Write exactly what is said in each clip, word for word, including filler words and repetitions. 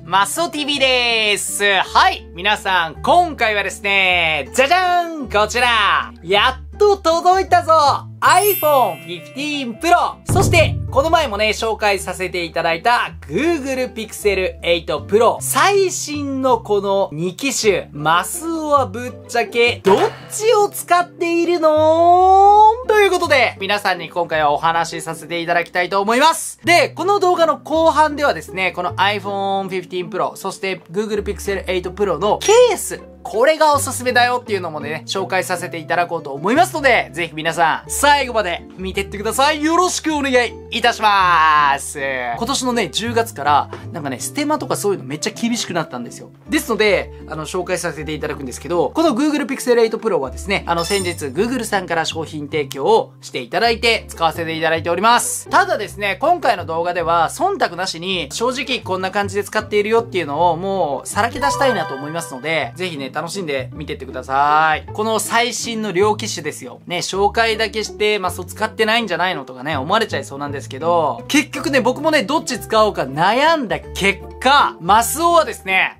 マスオ ティーブイ でーす。はい。皆さん、今回はですね、じゃじゃーんこちらやっと届いたぞ アイフォンフィフティーンプロ そして、この前もね、紹介させていただいた Google Pixel エイト Pro 最新のこのに機種、マスオはぶっちゃけ、どっちを使っているのということで、皆さんに今回はお話しさせていただきたいと思います。で、この動画の後半ではですね、この アイフォンフィフティーンプロ そして Google Pixel エイト Pro のケース、これがおすすめだよっていうのもね、紹介させていただこうと思いますので、ぜひ皆さん、最後まで見てってください。よろしくお願いいたしまーす。今年のね、じゅうがつから、なんかね、ステマとかそういうのめっちゃ厳しくなったんですよ。ですので、あの、紹介させていただくんですけど、この Google Pixel エイト Pro はですね、あの、先日 Google さんから商品提供をしていただいて、使わせていただいております。ただですね、今回の動画では、忖度なしに、正直こんな感じで使っているよっていうのを、もう、さらけ出したいなと思いますので、ぜひね、楽しんで見てってください。この最新の両機種ですよ。ね、紹介だけして、まあ、そう使ってないんじゃないのとかね、思われちゃいそうなんですけど、結局ね、僕もね、どっち使おうか悩んだ結果、マスオはですね、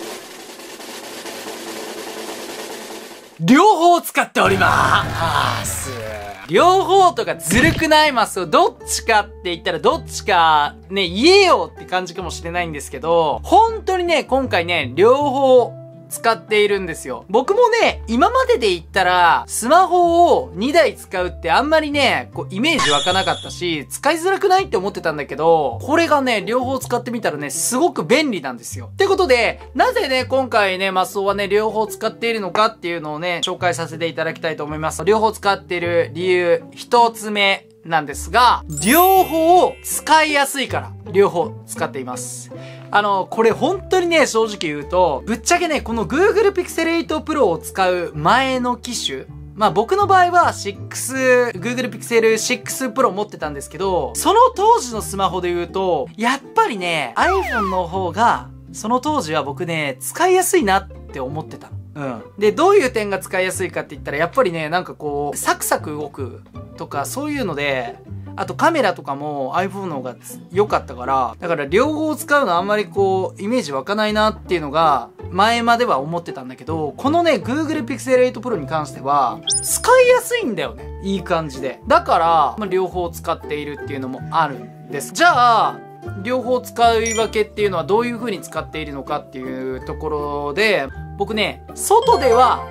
両方使っておりまーす。両方とかずるくないマスオ、どっちかって言ったらどっちかね、言えよって感じかもしれないんですけど、本当にね、今回ね、両方、使っているんですよ。僕もね、今までで言ったら、スマホをにだい使うってあんまりね、こう、イメージ湧かなかったし、使いづらくないって思ってたんだけど、これがね、両方使ってみたらね、すごく便利なんですよ。ってことで、なぜね、今回ね、マスオはね、両方使っているのかっていうのをね、紹介させていただきたいと思います。両方使っている理由、一つ目なんですが、両方使いやすいから、両方使っています。あの、これ本当にね、正直言うと、ぶっちゃけね、この Google Pixel エイト Pro を使う前の機種、まあ僕の場合はシックス、Google Pixel シックス Pro 持ってたんですけど、その当時のスマホで言うと、やっぱりね、iPhone の方が、その当時は僕ね、使いやすいなって思ってたの。うん。で、どういう点が使いやすいかって言ったら、やっぱりね、なんかこう、サクサク動くとか、そういうので、あとカメラとかも iPhone の方が良かったから、だから両方使うのあんまりこう、イメージ湧かないなっていうのが、前までは思ってたんだけど、このね、Google Pixel エイト Pro に関しては、使いやすいんだよね。いい感じで。だから、まあ、両方使っているっていうのもあるんです。じゃあ、両方使い分けっていうのはどういう風に使っているのかっていうところで、僕ね、外では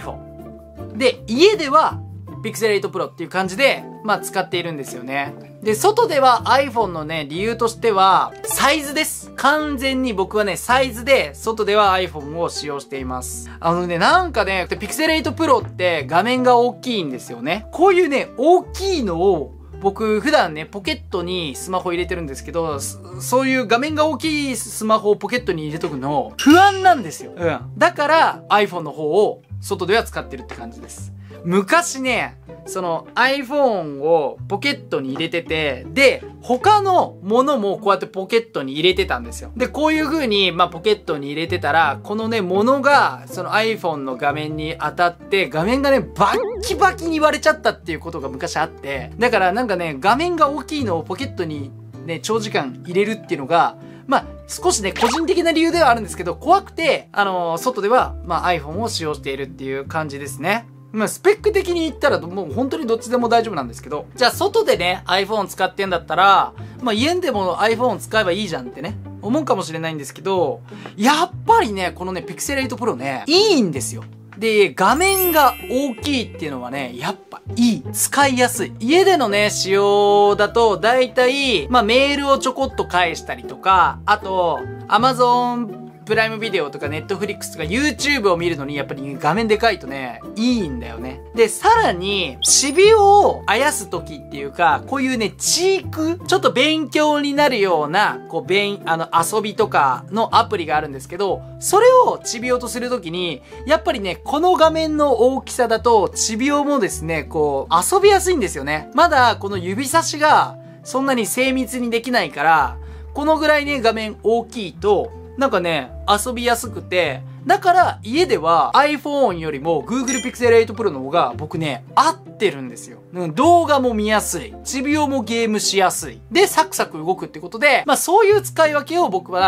iPhone。で、家では Pixel エイト Pro っていう感じで、まあ使っているんですよね。で、外では iPhone のね、理由としては、サイズです。完全に僕はね、サイズで、外では iPhone を使用しています。あのね、なんかね、Pixel エイト Pro って画面が大きいんですよね。こういうね、大きいのを、僕普段ね、ポケットにスマホ入れてるんですけど、そういう画面が大きいスマホをポケットに入れとくの不安なんですよ。うん。だから iPhone の方を外では使ってるって感じです。昔ね、その iPhone をポケットに入れてて、で、他のものもこうやってポケットに入れてたんですよ。で、こういう風に、まあ、ポケットに入れてたら、このね、ものが、その iPhone の画面に当たって、画面がね、バッキバキに割れちゃったっていうことが昔あって、だからなんかね、画面が大きいのをポケットにね、長時間入れるっていうのが、まあ、少しね、個人的な理由ではあるんですけど、怖くて、あのー、外では、まあ、iPhone を使用しているっていう感じですね。まあ、スペック的に言ったらもう本当にどっちでも大丈夫なんですけど、じゃあ外でね、iPhone 使ってんだったら、まあ家でも iPhone 使えばいいじゃんってね、思うかもしれないんですけど、やっぱりね、このね、Pixel エイト Pro ね、いいんですよ。で、画面が大きいっていうのはね、やっぱいい。使いやすい。家でのね、使用だと、だいたい、まあメールをちょこっと返したりとか、あと、Amazon、プライムビデオとかネットフリックスとか YouTube を見るのにやっぱり画面でかいとね、いいんだよね。で、さらに、シビをあやすときっていうか、こういうね、チークちょっと勉強になるような、こう、勉、あの、遊びとかのアプリがあるんですけど、それをチビオとするときに、やっぱりね、この画面の大きさだと、チビオもですね、こう、遊びやすいんですよね。まだ、この指差しが、そんなに精密にできないから、このぐらいね、画面大きいと、なんかね、遊びやすくて、だから家では iPhone よりも Google Pixel エイト Pro の方が僕ね、合ってるんですよ。動画も見やすい。チビオもゲームしやすい。で、サクサク動くってことで、まあそういう使い分けを僕は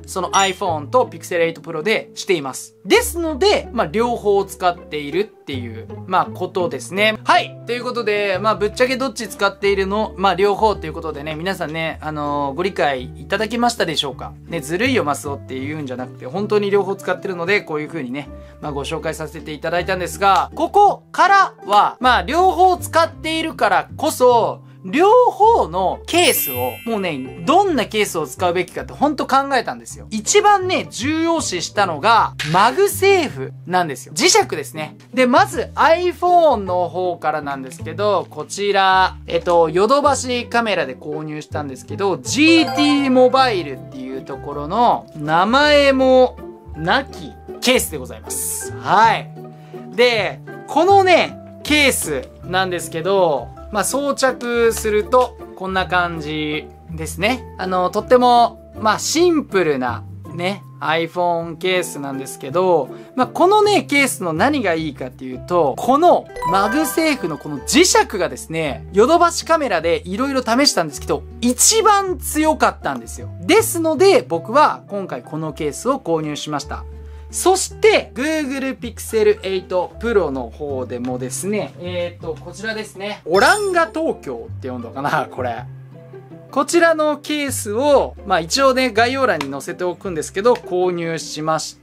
その iPhone と Pixel エイト Pro でしています。ですので、まあ、両方使っているっていう、まあ、ことですね。はい。ということで、まあ、ぶっちゃけどっち使っているの、まあ、両方ということでね、皆さんね、あのー、ご理解いただけましたでしょうか？ね、ずるいよマスオって言うんじゃなくて、本当に両方使ってるので、こういう風にね、まあ、ご紹介させていただいたんですが、ここからは、まあ、両方使っているからこそ、両方のケースを、もうね、どんなケースを使うべきかってほんと考えたんですよ。一番ね、重要視したのが、マグセーフなんですよ。磁石ですね。で、まず iPhone の方からなんですけど、こちら、えっと、ヨドバシカメラで購入したんですけど、ジーティー モバイルっていうところの、名前もなきケースでございます。はい。で、このね、ケースなんですけど、まあ、装着すると、こんな感じですね。あの、とっても、まあ、シンプルな、ね、iPhone ケースなんですけど、まあ、このね、ケースの何がいいかっていうと、このマグセーフのこの磁石がですね、ヨドバシカメラで色々試したんですけど、一番強かったんですよ。ですので、僕は今回このケースを購入しました。そして、Google Pixel エイト Pro の方でもですね、えっと、こちらですね。オランガ東京って読んのかなこれ。こちらのケースを、まあ一応ね、概要欄に載せておくんですけど、購入しました。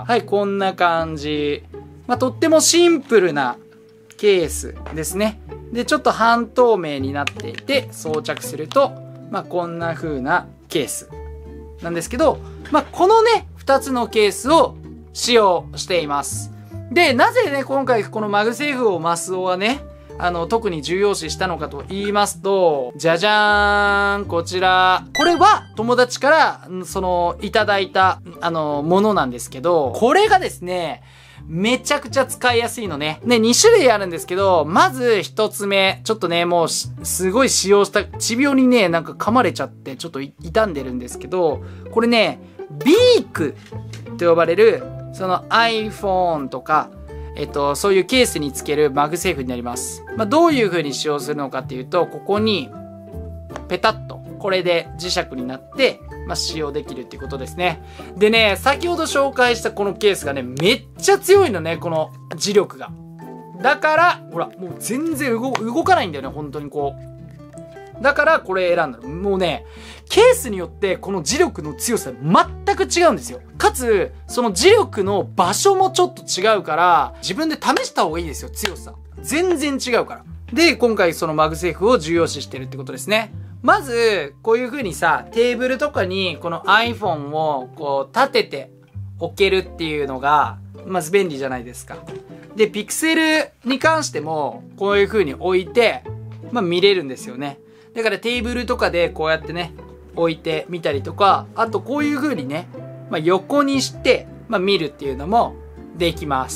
はい、こんな感じ。まあとってもシンプルなケースですね。で、ちょっと半透明になっていて、装着すると、まあこんな風なケースなんですけど、まあこのね、二つのケースを使用しています。で、なぜね、今回このマグセーフをマスオはね、あの、特に重要視したのかと言いますと、じゃじゃーん、こちら。これは友達から、その、いただいた、あの、ものなんですけど、これがですね、めちゃくちゃ使いやすいのね。ね、に種類あるんですけど、まず一つ目、ちょっとね、もうすごい使用した、持病にね、なんか噛まれちゃって、ちょっと傷んでるんですけど、これね、ビークと呼ばれる、その iPhone とか、えっと、そういうケースにつけるマグセーフになります。まあ、どういう風に使用するのかっていうと、ここに、ペタッと、これで磁石になって、まあ、使用できるっていうことですね。でね、先ほど紹介したこのケースがね、めっちゃ強いのね、この磁力が。だから、ほら、もう全然動、動かないんだよね、本当にこう。だからこれ選んだの。もうね、ケースによってこの磁力の強さ全く違うんですよ。かつ、その磁力の場所もちょっと違うから、自分で試した方がいいですよ、強さ。全然違うから。で、今回そのマグセーフを重要視してるってことですね。まず、こういう風にさ、テーブルとかにこの iPhone をこう立てて置けるっていうのが、まず便利じゃないですか。で、ピクセルに関しても、こういう風に置いて、まあ見れるんですよね。だからテーブルとかでこうやってね、置いてみたりとか、あとこういう風にね、まあ横にして、まあ見るっていうのもできます。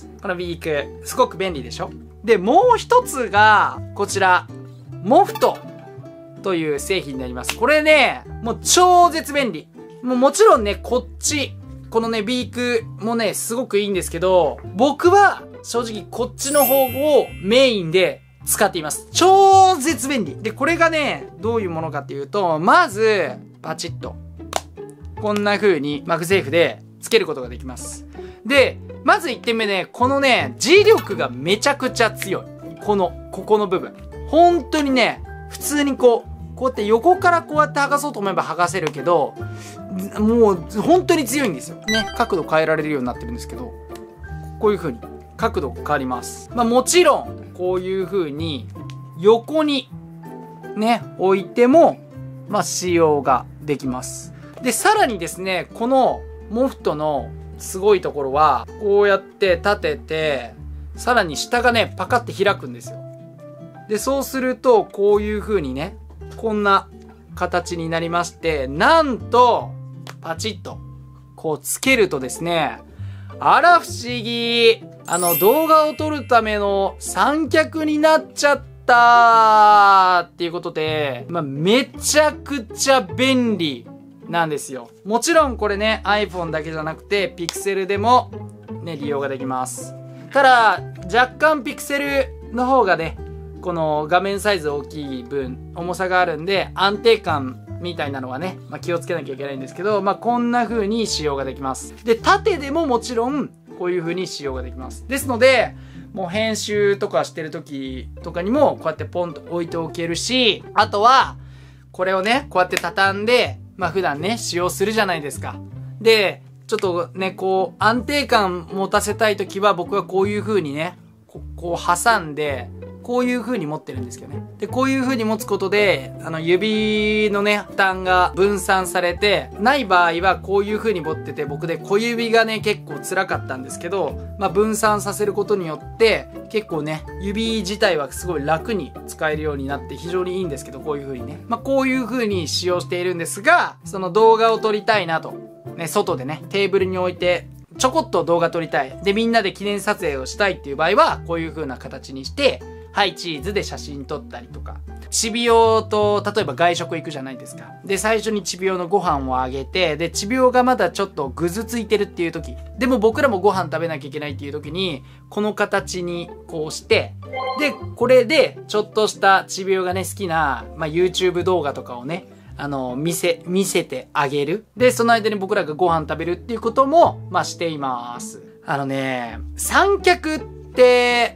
このビーク、すごく便利でしょ？で、もう一つが、こちら、モフトという製品になります。これね、もう超絶便利。もうもちろんね、こっち、このね、ビークもね、すごくいいんですけど、僕は正直こっちの方をメインで使っています。超絶便利。で、これがね、どういうものかっていうと、まず、パチッと。こんな風にマグセーフでつけることができます。で、まずいってんめね、このね、磁力がめちゃくちゃ強い。この、ここの部分。本当にね、普通にこう、こうやって横からこうやって剥がそうと思えば剥がせるけど、もう本当に強いんですよ。ね、角度変えられるようになってるんですけど、こういう風に角度変わります。まあもちろん、こういう風に横にね、置いても、まあ使用ができます。で、さらにですね、このモフトのすごいところは、こうやって立てて、さらに下がね、パカって開くんですよ。で、そうすると、こういう風にね、こんな形になりまして、なんと、パチッと、こうつけるとですね、あら不思議。あの、動画を撮るための三脚になっちゃったっていうことで、まあ、めちゃくちゃ便利なんですよ。もちろんこれね、iPhone だけじゃなくて、Pixel でもね、利用ができます。ただ、若干 Pixel の方がね、この画面サイズ大きい分、重さがあるんで、安定感みたいなのはね、まあ、気をつけなきゃいけないんですけど、まあ、こんな風に使用ができます。で、縦でももちろん、こういう風に使用ができます。ですので、もう編集とかしてる時とかにも、こうやってポンと置いておけるし、あとは、これをね、こうやって畳んで、まあ、普段ね、使用するじゃないですか。で、ちょっとね、こう、安定感持たせたい時は、僕はこういう風にね、ここう挟んで、こういう風に持ってるんですけどね。で、こういう風に持つことで、あの、指のね、負担が分散されて、ない場合はこういう風に持ってて、僕で小指がね、結構辛かったんですけど、まあ、分散させることによって、結構ね、指自体はすごい楽に使えるようになって非常にいいんですけど、こういう風にね。まあ、こういう風に使用しているんですが、その動画を撮りたいなと。ね、外でね、テーブルに置いて、ちょこっと動画撮りたい。で、みんなで記念撮影をしたいっていう場合は、こういう風な形にして、はい、チーズで写真撮ったりとか。チビオと、例えば外食行くじゃないですか。で、最初にチビオのご飯をあげて、で、チビオがまだちょっとぐずついてるっていう時。でも僕らもご飯食べなきゃいけないっていう時に、この形にこうして、で、これで、ちょっとしたチビオがね、好きな、まあ、YouTube 動画とかをね、あの、見せ、見せてあげる。で、その間に僕らがご飯食べるっていうことも、まあ、しています。あのね、三脚って、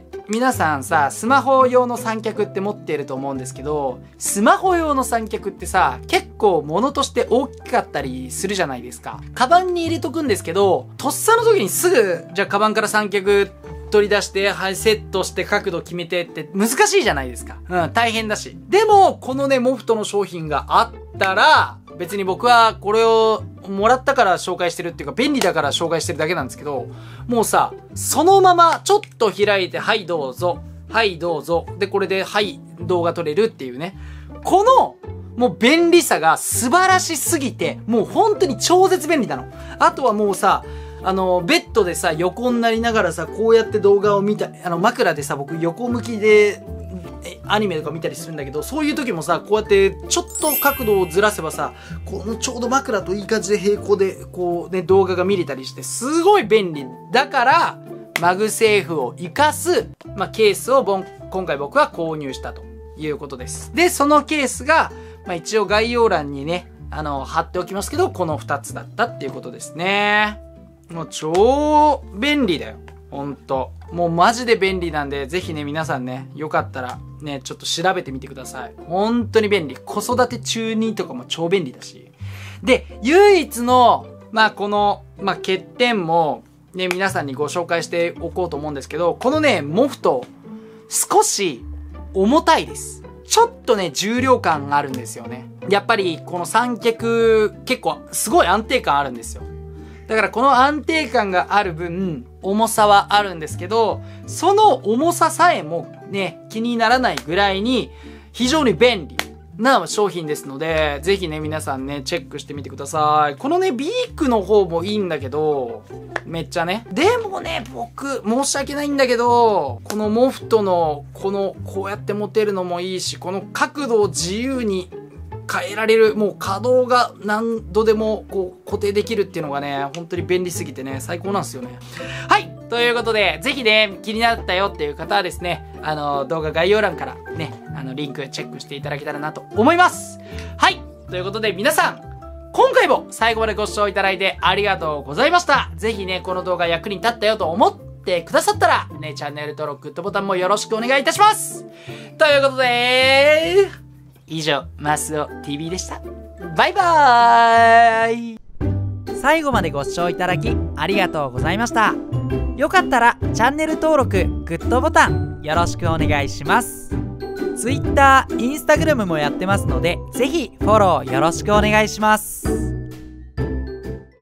皆さんさ、スマホ用の三脚って持ってると思うんですけど、スマホ用の三脚ってさ、結構物として大きかったりするじゃないですか。カバンに入れとくんですけど、とっさの時にすぐ、じゃあカバンから三脚取り出して、はい、セットして角度決めてって難しいじゃないですか。うん、大変だし。でも、このね、モフトの商品があったら、別に僕はこれをもらったから紹介してるっていうか便利だから紹介してるだけなんですけど、もうさ、そのままちょっと開いて、はいどうぞ、はいどうぞ、でこれではい動画撮れるっていうね、このもう便利さが素晴らしすぎて、もう本当に超絶便利なの。あとはもうさ、あのベッドでさ横になりながらさ、こうやって動画を見た、あの枕でさ、僕横向きでアニメとか見たりするんだけど、そういう時もさ、こうやってちょっと角度をずらせばさ、このちょうど枕といい感じで平行でこうね、動画が見れたりしてすごい便利だから、マグセーフを活かす、まあ、ケースを今回僕は購入したということです。で、そのケースが、まあ、一応概要欄にね、あの貼っておきますけど、このふたつだったっていうことですね。もう超便利だよ。ほんと。もうマジで便利なんで、ぜひね、皆さんね、よかったらね、ちょっと調べてみてください。本当に便利。子育て中にとかも超便利だし。で、唯一の、まあこの、まあ欠点も、ね、皆さんにご紹介しておこうと思うんですけど、このね、モフト、少し重たいです。ちょっとね、重量感があるんですよね。やっぱり、この三脚、結構、すごい安定感あるんですよ。だからこの安定感がある分、重さはあるんですけど、その重ささえもね、気にならないぐらいに、非常に便利な商品ですので、ぜひね、皆さんね、チェックしてみてください。このね、ビークの方もいいんだけど、めっちゃね。でもね、僕、申し訳ないんだけど、このモフトの、この、こうやって持てるのもいいし、この角度を自由に、変えられる、もう可動が何度でもこう固定できるっていうのがね、本当に便利すぎてね、最高なんですよね。はい、ということで、ぜひね、気になったよっていう方はですね、あの、動画概要欄からね、あの、リンクチェックしていただけたらなと思います。はい、ということで皆さん、今回も最後までご視聴いただいてありがとうございました。ぜひね、この動画役に立ったよと思ってくださったら、ね、チャンネル登録、グッドボタンもよろしくお願いいたします。ということで、以上、マスオ ティーブイ でした。バイバーイ。最後までご視聴いただきありがとうございました。よかったらチャンネル登録、グッドボタンよろしくお願いします。Twitter、Instagram もやってますので、ぜひフォローよろしくお願いします。